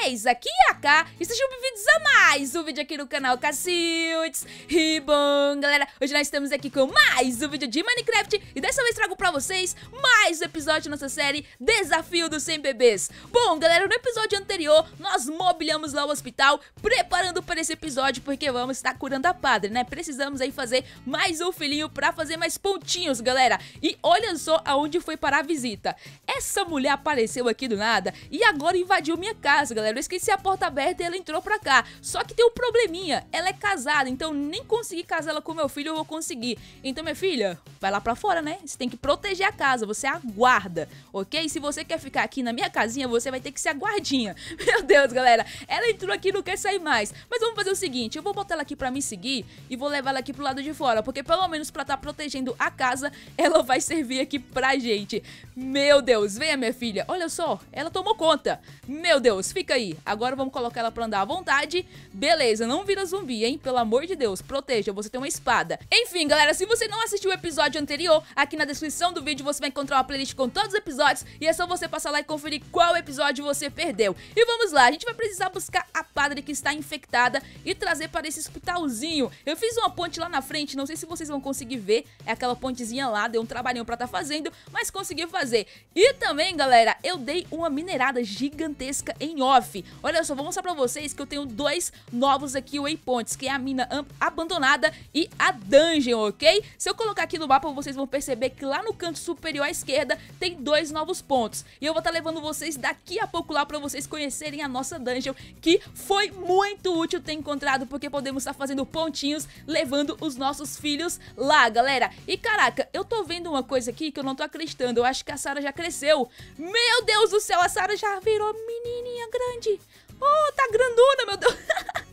vocês? Aqui é a K e sejam bem-vindos a mais um vídeo aqui no canal Cacildes. E bom, galera, hoje nós estamos aqui com mais um vídeo de Minecraft e dessa vez trago pra vocês mais um episódio da nossa série Desafio dos 100 Bebês. Bom, galera, no episódio anterior nós mobiliamos lá o hospital, preparando para esse episódio porque vamos estar curando a padre, né? Precisamos aí fazer mais um filhinho pra fazer mais pontinhos, galera. E olha só aonde foi parar a visita. Essa mulher apareceu aqui do nada e agora invadiu minha casa, galera. Eu esqueci a porta aberta e ela entrou pra cá. Só que tem um probleminha, ela é casada, então nem consegui casar ela com meu filho, eu vou conseguir. Então, minha filha, vai lá pra fora, né? Você tem que proteger a casa, você aguarda, ok? Se você quer ficar aqui na minha casinha, você vai ter que ser a guardinha. Meu Deus, galera, ela entrou aqui e não quer sair mais. Mas vamos fazer o seguinte, eu vou botar ela aqui pra me seguir e vou levar ela aqui pro lado de fora, porque pelo menos pra estar protegendo a casa, ela vai servir aqui pra gente. Meu Deus, venha, minha filha. Olha só, ela tomou conta. Meu Deus, fica aí. Agora vamos colocar ela pra andar à vontade. Beleza, não vira zumbi, hein? Pelo amor de Deus, proteja, você tem uma espada. Enfim, galera, se você não assistiu o episódio anterior, aqui na descrição do vídeo você vai encontrar uma playlist com todos os episódios e é só você passar lá e conferir qual episódio você perdeu. E vamos lá, a gente vai precisar buscar a padre que está infectada e trazer para esse hospitalzinho. Eu fiz uma ponte lá na frente, não sei se vocês vão conseguir ver, é aquela pontezinha lá, deu um trabalhinho pra estar fazendo, mas consegui fazer. E também, galera, eu dei uma minerada gigantesca em off. Olha só, vou mostrar pra vocês que eu tenho dois novos aqui waypoints, que é a mina abandonada e a dungeon, ok? Se eu colocar aqui no mapa, vocês vão perceber que lá no canto superior à esquerda tem dois novos pontos. E eu vou estar levando vocês daqui a pouco lá pra vocês conhecerem a nossa dungeon, que foi muito útil ter encontrado, porque podemos estar fazendo pontinhos, levando os nossos filhos lá, galera. E caraca, eu tô vendo uma coisa aqui que eu não tô acreditando. Eu acho que a Sarah já cresceu. Meu Deus do céu, a Sarah já virou menininha grande. Oh, tá grandona, meu Deus.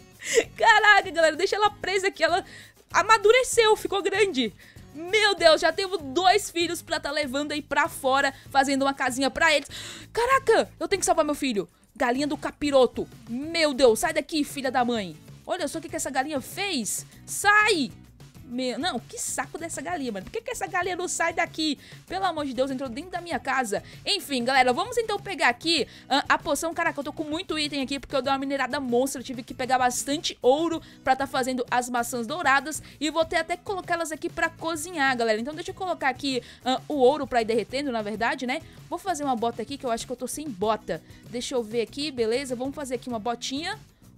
Caraca, galera, deixa ela presa aqui. Ela amadureceu, ficou grande. Meu Deus, já temos dois filhos pra tá levando aí pra fora, fazendo uma casinha pra eles. Caraca, eu tenho que salvar meu filho. Galinha do capiroto. Meu Deus, sai daqui, filha da mãe. Olha só o que essa galinha fez. Sai! Não, que saco dessa galinha, mano. Por que essa galinha não sai daqui? Pelo amor de Deus, entrou dentro da minha casa. Enfim, galera, vamos então pegar aqui a poção. Caraca, eu tô com muito item aqui porque eu dei uma minerada monstra. Eu tive que pegar bastante ouro pra tá fazendo as maçãs douradas. E vou ter até que colocá-las aqui pra cozinhar, galera. Então deixa eu colocar aqui o ouro pra ir derretendo, na verdade, né? Vou fazer uma bota aqui que eu acho que eu tô sem bota. Deixa eu ver aqui, beleza? Vamos fazer aqui uma botinha.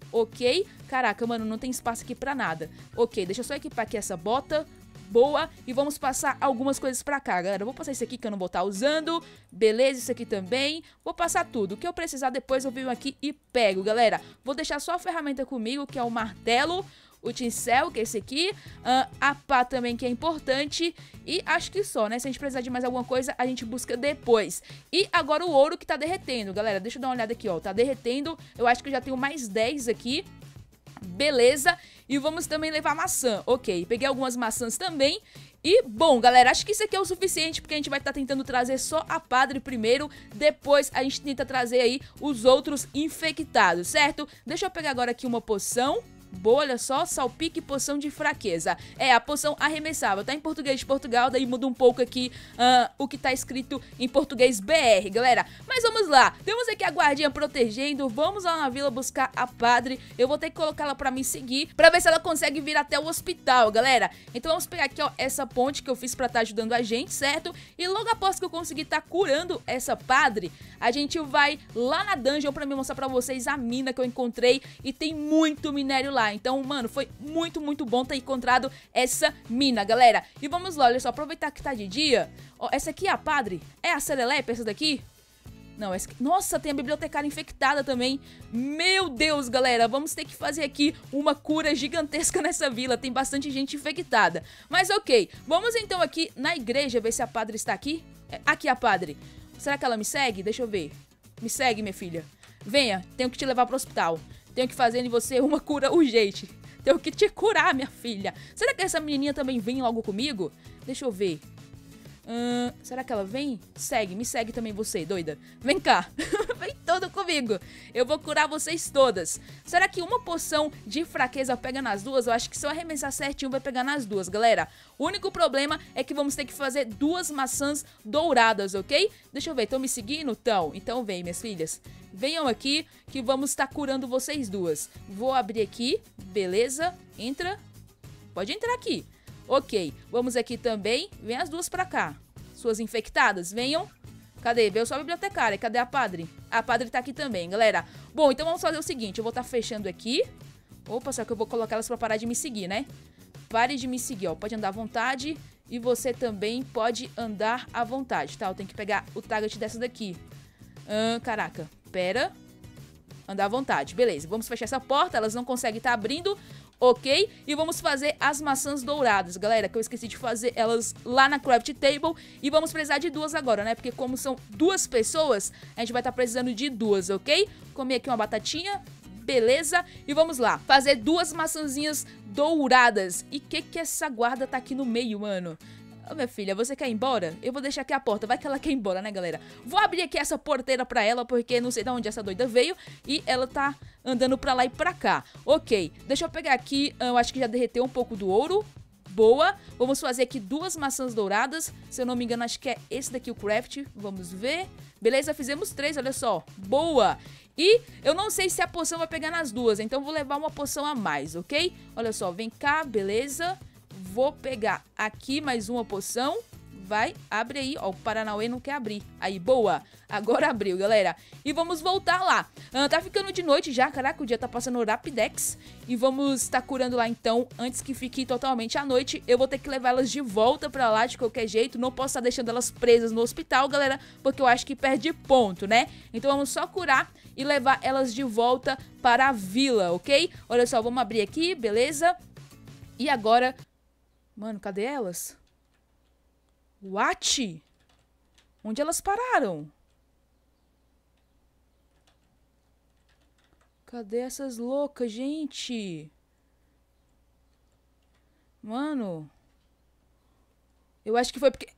Ok, caraca, mano, não tem espaço aqui pra nada. Ok, deixa eu só equipar aqui essa bota. Boa, e vamos passar algumas coisas pra cá, galera. Eu vou passar isso aqui que eu não vou estar usando. Beleza, isso aqui também. Vou passar tudo, o que eu precisar depois eu venho aqui e pego, galera. Vou deixar só a ferramenta comigo, que é o martelo, o tincel, que é esse aqui, a pá também, que é importante. E acho que só, né? Se a gente precisar de mais alguma coisa, a gente busca depois. E agora o ouro que tá derretendo, galera. Deixa eu dar uma olhada aqui, ó. Tá derretendo. Eu acho que eu já tenho mais 10 aqui. Beleza. E vamos também levar maçã. Ok, peguei algumas maçãs também. E, bom, galera, acho que isso aqui é o suficiente, porque a gente vai estar tentando trazer só a padre primeiro. Depois a gente tenta trazer aí os outros infectados, certo? Deixa eu pegar agora aqui uma poção. Boa, olha só, salpique poção de fraqueza. É, a poção arremessável, tá em português de Portugal, daí muda um pouco aqui o que tá escrito em português BR, galera. Mas vamos lá, temos aqui a guardinha protegendo, vamos lá na vila buscar a padre. Eu vou ter que colocar ela pra me seguir, pra ver se ela consegue vir até o hospital, galera. Então vamos pegar aqui, ó, essa ponte que eu fiz pra tá ajudando a gente, certo? E logo após que eu conseguir tá curando essa padre, a gente vai lá na dungeon pra me mostrar pra vocês a mina que eu encontrei. E tem muito minério lá. Então, mano, foi muito, muito bom ter encontrado essa mina, galera. E vamos lá, olha só, aproveitar que tá de dia. Ó, essa aqui é a padre? É a Serelepe, essa daqui? Não, essa aqui... Nossa, tem a bibliotecária infectada também. Meu Deus, galera, vamos ter que fazer aqui uma cura gigantesca nessa vila. Tem bastante gente infectada. Mas ok, vamos então aqui na igreja ver se a padre está aqui. Aqui a padre. Será que ela me segue? Deixa eu ver. Me segue, minha filha. Venha, tenho que te levar pro hospital. Tenho que fazer em você uma cura urgente. Tenho que te curar, minha filha. Será que essa menininha também vem logo comigo? Deixa eu ver. Será que ela vem? Segue, me segue também você, doida. Vem cá, vem todo comigo. Eu vou curar vocês todas. Será que uma poção de fraqueza pega nas duas? Eu acho que se eu arremessar certinho vai pegar nas duas, galera. O único problema é que vamos ter que fazer 2 maçãs douradas, ok? Deixa eu ver, estão me seguindo? Então vem, minhas filhas. Venham aqui que vamos estar curando vocês duas. Vou abrir aqui, beleza. Entra. Pode entrar aqui. Ok, vamos aqui também. Vem as duas pra cá. Suas infectadas, venham. Cadê? Veio só a bibliotecária. Cadê a padre? A padre tá aqui também, galera. Bom, então vamos fazer o seguinte. Eu vou estar fechando aqui. Opa, só que eu vou colocar elas pra parar de me seguir, né? Pare de me seguir, ó. Pode andar à vontade. E você também pode andar à vontade, tá? Eu tenho que pegar o target dessa daqui. Caraca. Pera. Andar à vontade. Beleza, vamos fechar essa porta. Elas não conseguem estar abrindo. Ok? E vamos fazer as maçãs douradas, galera, que eu esqueci de fazer elas lá na craft table. E vamos precisar de 2 agora, né? Porque como são 2 pessoas, a gente vai estar precisando de 2, ok? Comer aqui uma batatinha, beleza? E vamos lá, fazer 2 maçãzinhas douradas. E que essa guarda tá aqui no meio, mano? Ô, minha filha, você quer ir embora? Eu vou deixar aqui a porta, vai que ela quer ir embora, né, galera? Vou abrir aqui essa porteira pra ela, porque não sei de onde essa doida veio. E ela tá andando pra lá e pra cá. Ok, deixa eu pegar aqui, eu acho que já derreteu um pouco do ouro. Boa, vamos fazer aqui 2 maçãs douradas. Se eu não me engano, acho que é esse daqui o craft. Vamos ver. Beleza, fizemos 3, olha só. Boa. E eu não sei se a poção vai pegar nas duas, então vou levar uma poção a mais, ok? Olha só, vem cá, beleza. Vou pegar aqui mais uma poção. Vai, abre aí. Ó, o Paranauê não quer abrir. Aí, boa. Agora abriu, galera. E vamos voltar lá. Tá ficando de noite já. Caraca, o dia tá passando rapidex. E vamos estar curando lá, então, antes que fique totalmente à noite. Eu vou ter que levar elas de volta pra lá de qualquer jeito. Não posso estar deixando elas presas no hospital, galera, porque eu acho que perde ponto, né? Então vamos só curar e levar elas de volta para a vila, ok? Olha só, vamos abrir aqui, beleza? E agora... Mano, cadê elas? What? Onde elas pararam? Cadê essas loucas, gente? Mano. Eu acho que foi porque...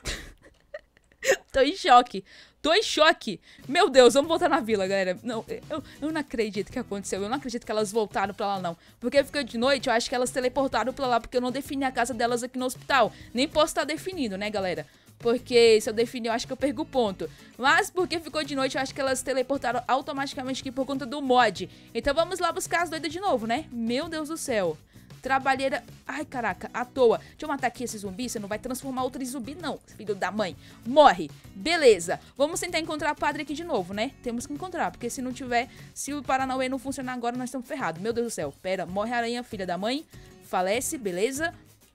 Tô em choque. Tô em choque. Meu Deus, vamos voltar na vila, galera. Não, eu não acredito que aconteceu. Eu não acredito que elas voltaram pra lá, não. Porque ficou de noite, eu acho que elas teleportaram pra lá, porque eu não defini a casa delas aqui no hospital. Nem posso estar definindo, né, galera? Porque se eu definir, eu acho que eu perco ponto. Mas porque ficou de noite, eu acho que elas teleportaram automaticamente aqui por conta do mod. Então vamos lá buscar as doidas de novo, né? Meu Deus do céu. Trabalheira... Ai, caraca, à toa. Deixa eu matar aqui esse zumbi. Você não vai transformar outro em zumbi, não, filho da mãe. Morre. Beleza. Vamos tentar encontrar a padre aqui de novo, né? Temos que encontrar, porque se não tiver... Se o Paranauê não funcionar agora, nós estamos ferrados. Meu Deus do céu. Pera, morre a aranha, filha da mãe. Falece, beleza.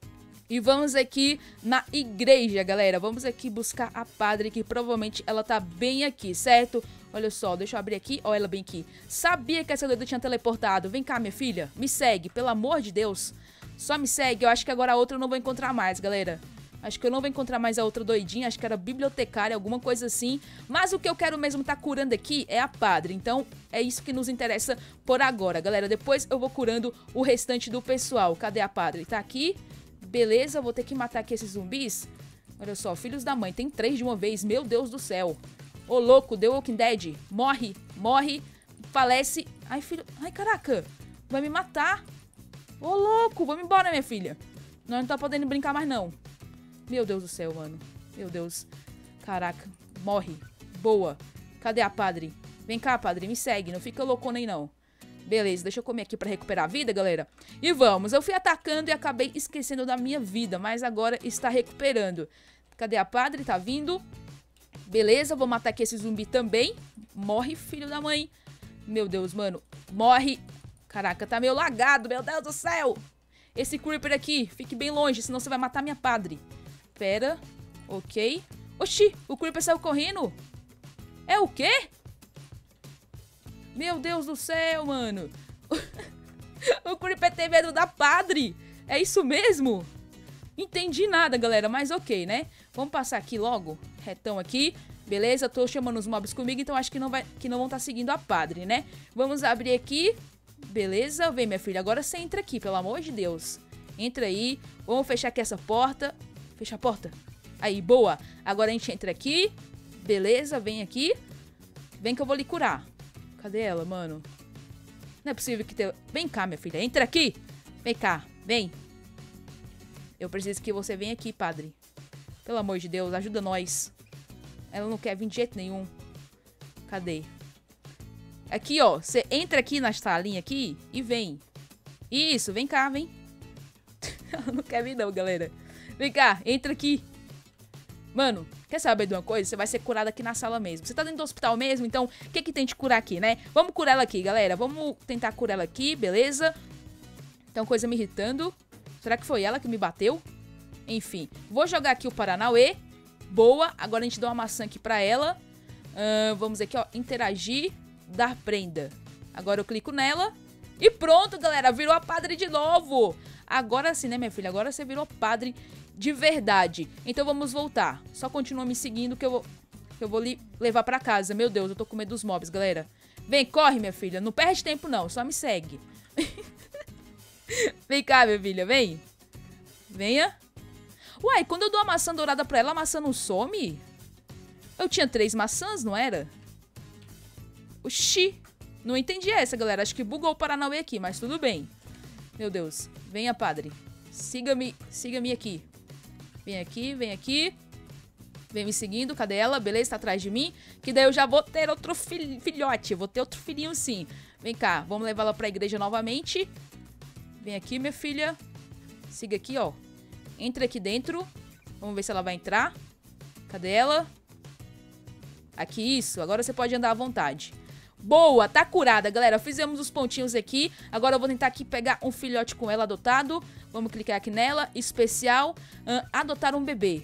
E vamos aqui na igreja, galera. Vamos aqui buscar a padre, que provavelmente ela tá bem aqui, certo? Olha só, deixa eu abrir aqui. Olha ela bem aqui. Sabia que essa doida tinha teleportado. Vem cá, minha filha. Me segue, pelo amor de Deus. Só me segue. Eu acho que agora a outra eu não vou encontrar mais, galera. Acho que eu não vou encontrar mais a outra doidinha. Acho que era bibliotecária, alguma coisa assim. Mas o que eu quero mesmo tá curando aqui é a padre. Então, é isso que nos interessa por agora, galera. Depois eu vou curando o restante do pessoal. Cadê a padre? Tá aqui. Beleza, vou ter que matar aqui esses zumbis. Olha só, filhos da mãe. Tem 3 de uma vez. Meu Deus do céu. Ô, louco, The Walking Dead. Morre, morre. Falece. Ai, filho. Ai, caraca. Vai me matar. Ô, louco. Vamos embora, minha filha. Não tá podendo brincar mais, não. Meu Deus do céu, mano. Meu Deus. Caraca. Morre. Boa. Cadê a padre? Vem cá, padre. Me segue. Não fica loucona aí, não. Beleza, deixa eu comer aqui pra recuperar a vida, galera. E vamos, eu fui atacando e acabei esquecendo da minha vida, mas agora está recuperando. Cadê a padre? Tá vindo. Beleza, vou matar aqui esse zumbi também. Morre, filho da mãe. Meu Deus, mano. Morre. Caraca, tá meio lagado, meu Deus do céu. Esse creeper aqui, fique bem longe, senão você vai matar minha padre. Pera, ok. Oxi, o creeper saiu correndo. É o quê? Meu Deus do céu, mano. O creeper tem medo da padre. É isso mesmo? Entendi nada, galera, mas ok, né? Vamos passar aqui logo, retão aqui. Beleza, tô chamando os mobs comigo, então acho que não vão estar seguindo a padre, né? Vamos abrir aqui. Beleza, vem, minha filha. Agora você entra aqui, pelo amor de Deus. Entra aí. Vamos fechar aqui essa porta. Fecha a porta. Aí, boa. Agora a gente entra aqui. Beleza, vem aqui. Vem que eu vou lhe curar. Cadê ela, mano? Não é possível que tenha... Vem cá, minha filha. Entra aqui. Vem cá. Vem. Eu preciso que você venha aqui, padre. Pelo amor de Deus, ajuda nós. Ela não quer vir de jeito nenhum. Cadê? Aqui, ó. Você entra aqui na salinha aqui e vem. Isso, vem cá, vem. Ela não quer vir não, galera. Vem cá, entra aqui. Mano, quer saber de uma coisa? Você vai ser curada aqui na sala mesmo. Você tá dentro do hospital mesmo, então o que que tem de curar aqui, né? Vamos curar ela aqui, galera. Vamos tentar curar ela aqui, beleza? Então, coisa me irritando. Será que foi ela que me bateu? Enfim, vou jogar aqui o Paranauê. Boa, agora a gente dá uma maçã aqui pra ela. Vamos aqui, ó, interagir, dar prenda. Agora eu clico nela. E pronto, galera, virou a padre de novo. Agora sim, né, minha filha? Agora você virou padre de verdade. Então vamos voltar. Só continua me seguindo que eu vou lhe levar pra casa. Meu Deus, eu tô com medo dos mobs, galera. Vem, corre, minha filha. Não perde tempo, não. Só me segue. Vem cá, minha filha, vem. Venha. Uai, quando eu dou a maçã dourada pra ela, a maçã não some? Eu tinha 3 maçãs, não era? Oxi. Não entendi essa, galera. Acho que bugou o Paranauê aqui, mas tudo bem. Meu Deus. Venha, padre. Siga-me aqui. Vem aqui, vem aqui. Vem me seguindo. Cadê ela? Beleza, tá atrás de mim. Que daí eu já vou ter outro filhote. Vou ter outro filhinho sim. Vem cá, vamos levar ela pra igreja novamente. Vem aqui, minha filha. Siga aqui, ó. Entra aqui dentro. Vamos ver se ela vai entrar. Cadê ela? Aqui, isso. Agora você pode andar à vontade. Boa, tá curada, galera. Fizemos os pontinhos aqui. Agora eu vou tentar aqui pegar um filhote com ela adotado. Vamos clicar aqui nela. Especial. Adotar um bebê.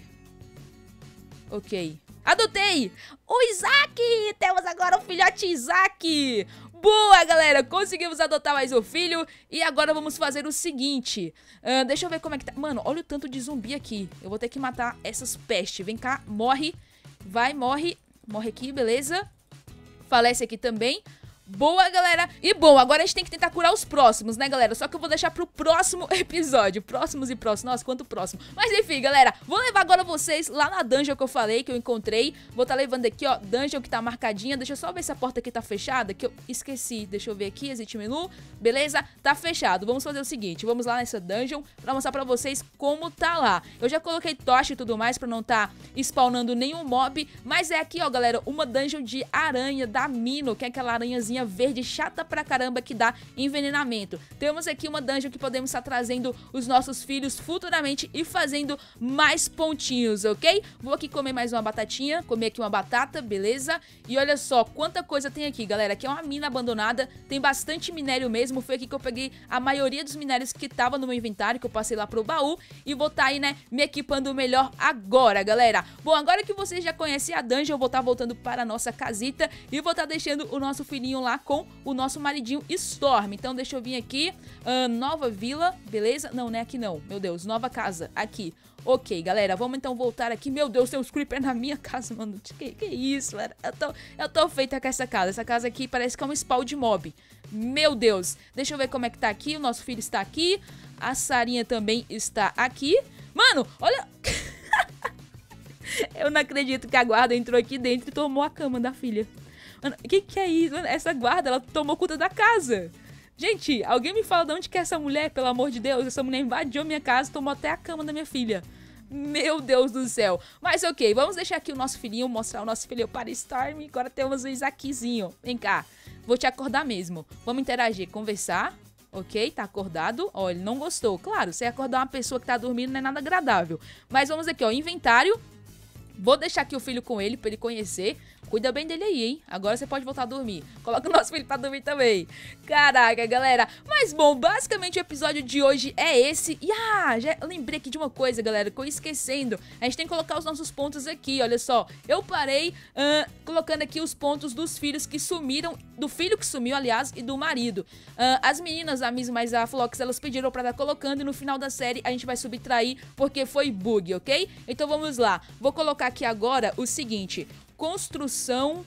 Ok. Adotei! O Isaac! Temos agora um filhote Isaac! Boa, galera! Conseguimos adotar mais um filho. E agora vamos fazer o seguinte. Deixa eu ver como é que tá. Mano, olha o tanto de zumbi aqui. Eu vou ter que matar essas pestes. Vem cá, morre. Vai, morre. Morre aqui, beleza? Falece aqui também. Boa, galera. E bom, agora a gente tem que tentar curar os próximos, né, galera? Só que eu vou deixar pro próximo episódio. Próximos e próximos. Nossa, quanto próximo. Mas enfim, galera, vou levar agora vocês lá na dungeon que eu falei, que eu encontrei. Vou tá levando aqui, ó, dungeon que tá marcadinha. Deixa eu só ver se a porta aqui tá fechada, que eu esqueci. Deixa eu ver aqui, exit menu. Beleza? Tá fechado. Vamos fazer o seguinte, vamos lá nessa dungeon pra mostrar pra vocês como tá lá. Eu já coloquei tocha e tudo mais pra não tá spawnando nenhum mob. Mas é aqui, ó, galera, uma dungeon de aranha da Mino, que é aquela aranhazinha verde chata pra caramba que dá envenenamento. Temos aqui uma dungeon que podemos estar trazendo os nossos filhos futuramente e fazendo mais pontinhos, ok? Vou aqui comer mais uma batatinha, comer aqui uma batata, beleza? E olha só quanta coisa tem aqui, galera. Aqui é uma mina abandonada, tem bastante minério mesmo. Foi aqui que eu peguei a maioria dos minérios que tava no meu inventário, que eu passei lá pro baú. E vou tá aí, né, me equipando melhor agora, galera. Bom, agora que vocês já conhecem a dungeon, eu vou estar voltando para a nossa casita e vou estar deixando o nosso filhinho lá com o nosso maridinho Storm. Então deixa eu vir aqui, nova vila, beleza? Não, não é aqui não, meu Deus, nova casa, aqui. Ok, galera, vamos então voltar aqui. Meu Deus, tem uns creeper na minha casa, mano. Que isso, galera? Eu tô feita com essa casa. Essa casa aqui parece que é um spawn de mob. Meu Deus. Deixa eu ver como é que tá aqui. O nosso filho está aqui. A Sarinha também está aqui. Mano, olha... Eu não acredito que a guarda entrou aqui dentro e tomou a cama da filha. Mano, o que é isso? Mano, essa guarda, ela tomou conta da casa. Gente, alguém me fala de onde que é essa mulher, pelo amor de Deus. Essa mulher invadiu minha casa e tomou até a cama da minha filha. Meu Deus do céu. Mas ok, vamos deixar aqui o nosso filhinho, mostrar o nosso filhinho para Storm. Agora temos o Isaaczinho. Vem cá, vou te acordar mesmo. Vamos interagir, conversar. Ok, tá acordado. Ó, ele não gostou. Claro, você acordar uma pessoa que tá dormindo não é nada agradável. Mas vamos aqui, ó, inventário. Vou deixar aqui o filho com ele pra ele conhecer. Cuida bem dele aí, hein? Agora você pode voltar a dormir. Coloca o nosso filho pra dormir também. Caraca, galera. Mas bom, basicamente o episódio de hoje é esse. E já lembrei aqui de uma coisa, galera, que eu ia esquecendo. A gente tem que colocar os nossos pontos aqui, olha só. Eu parei colocando aqui os pontos dos filhos que sumiram. Do filho que sumiu, aliás, e do marido. As meninas, a Miss mais a Flox, elas pediram pra estar colocando. E no final da série a gente vai subtrair porque foi bug, ok? Então vamos lá. Vou colocar aqui agora o seguinte... Construção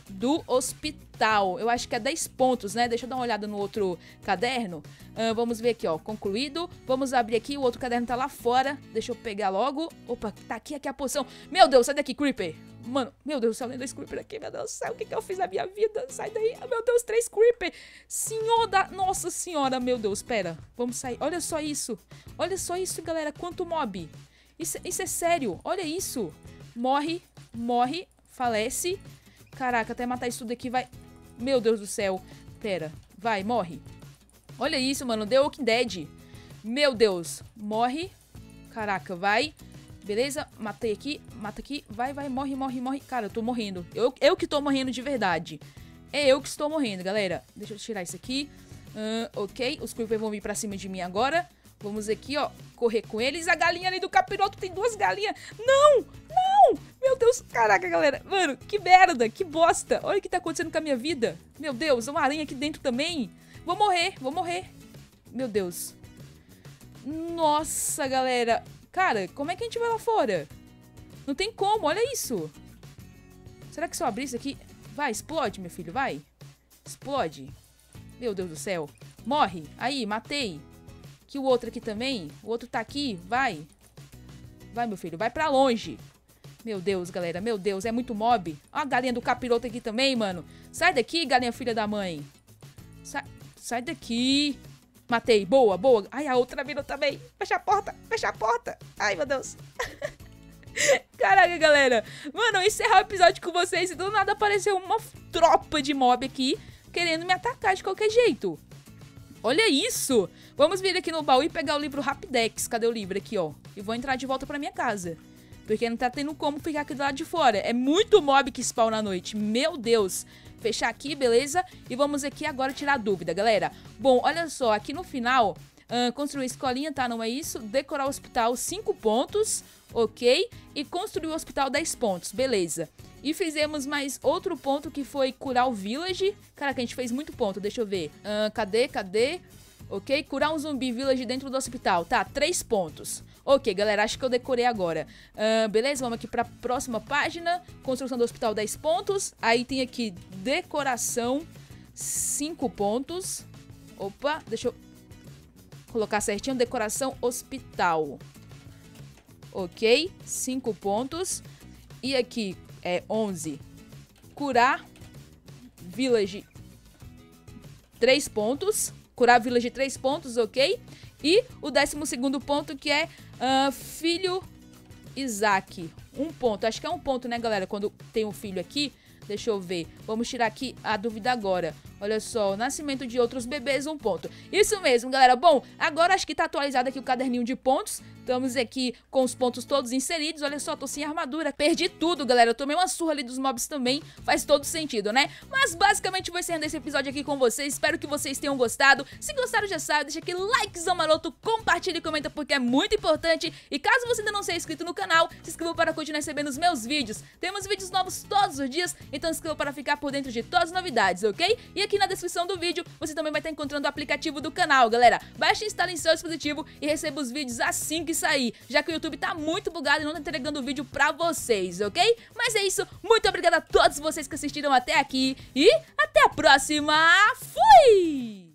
do hospital. Eu acho que é 10 pontos, né? Deixa eu dar uma olhada no outro caderno. Vamos ver aqui, ó. Concluído. Vamos abrir aqui. O outro caderno tá lá fora. Deixa eu pegar logo. Opa, tá aqui a poção. Meu Deus, sai daqui, Creeper. Mano, meu Deus do céu, tem 2 Creeper aqui. Meu Deus do céu, o que que eu fiz na minha vida? Sai daí. Meu Deus, 3 Creeper. Senhor da... Nossa senhora, meu Deus. Pera, vamos sair. Olha só isso. Olha só isso, galera. Quanto mob. Isso é sério. Olha isso. Morre, morre, falece. Caraca, até matar isso tudo aqui vai... Meu Deus do céu. Pera, vai, morre. Olha isso, mano, The Walking Dead. Meu Deus, morre. Caraca, vai. Beleza, matei aqui, mata aqui. Vai, vai, morre, morre, morre. Cara, eu tô morrendo. Eu que tô morrendo de verdade. É eu que estou morrendo, galera. Deixa eu tirar isso aqui. Ok, os Creeper vão vir pra cima de mim agora. Vamos aqui, ó, correr com eles. A galinha ali do capiroto, tem 2 galinhas. Não, não, meu Deus. Caraca, galera, mano, que merda, que bosta. Olha o que tá acontecendo com a minha vida. Meu Deus, uma aranha aqui dentro também. Vou morrer, vou morrer. Meu Deus. Nossa, galera. Cara, como é que a gente vai lá fora? Não tem como, olha isso. Será que se eu abrir isso aqui... Vai, explode, meu filho, vai. Explode. Meu Deus do céu. Morre, aí, matei. Que o outro aqui também. O outro tá aqui. Vai. Vai, meu filho. Vai pra longe. Meu Deus, galera. Meu Deus. É muito mob. Ó a galinha do capiroto aqui também, mano. Sai daqui, galinha filha da mãe. Sai daqui. Matei. Boa, boa. Ai, a outra virou também. Fecha a porta. Fecha a porta. Ai, meu Deus. Caraca, galera. Mano, eu encerrar o episódio com vocês e do nada apareceu uma tropa de mob aqui querendo me atacar de qualquer jeito. Olha isso! Vamos vir aqui no baú e pegar o livro Rapidex. Cadê o livro? Aqui, ó. E vou entrar de volta pra minha casa. Porque não tá tendo como ficar aqui do lado de fora. É muito mob que spawna à noite. Meu Deus! Fechar aqui, beleza? E vamos aqui agora tirar a dúvida, galera. Bom, olha só. Aqui no final, construir escolinha, tá? Não é isso? Decorar o hospital, 5 pontos. Ok? E construir o hospital, 10 pontos. Beleza. E fizemos mais outro ponto que foi curar o village. Caraca, a gente fez muito ponto, deixa eu ver. Cadê? Ok, curar um zumbi village dentro do hospital. Tá, 3 pontos. Ok, galera, acho que eu decorei agora. Beleza, vamos aqui pra próxima página. Construção do hospital, 10 pontos. Aí tem aqui decoração, 5 pontos. Opa, deixa eu colocar certinho. Decoração hospital. Ok, 5 pontos. E aqui... 11. Curar village 3 pontos. Curar village 3 pontos, ok? E o 12º ponto que é filho Isaac. 1 ponto. Acho que é 1 ponto, né, galera? Quando tem um filho aqui. Deixa eu ver. Vamos tirar aqui a dúvida agora. Olha só, o nascimento de outros bebês, 1 ponto. Isso mesmo, galera. Bom, agora acho que tá atualizado aqui o caderninho de pontos. Estamos aqui com os pontos todos inseridos. Olha só, tô sem armadura. Perdi tudo, galera. Eu tomei uma surra ali dos mobs também. Faz todo sentido, né? Mas basicamente vou encerrando esse episódio aqui com vocês. Espero que vocês tenham gostado. Se gostaram, já sabe, deixa aquele likezão maroto, compartilha e comenta porque é muito importante. E caso você ainda não seja inscrito no canal, se inscreva para continuar recebendo os meus vídeos. Temos vídeos novos todos os dias, então se inscreva para ficar por dentro de todas as novidades, ok? E aqui na descrição do vídeo, você também vai estar encontrando o aplicativo do canal, galera. Baixe e instale em seu dispositivo e receba os vídeos assim que sair, já que o YouTube tá muito bugado e não tá entregando o vídeo pra vocês, ok? Mas é isso, muito obrigada a todos vocês que assistiram até aqui e até a próxima. Fui!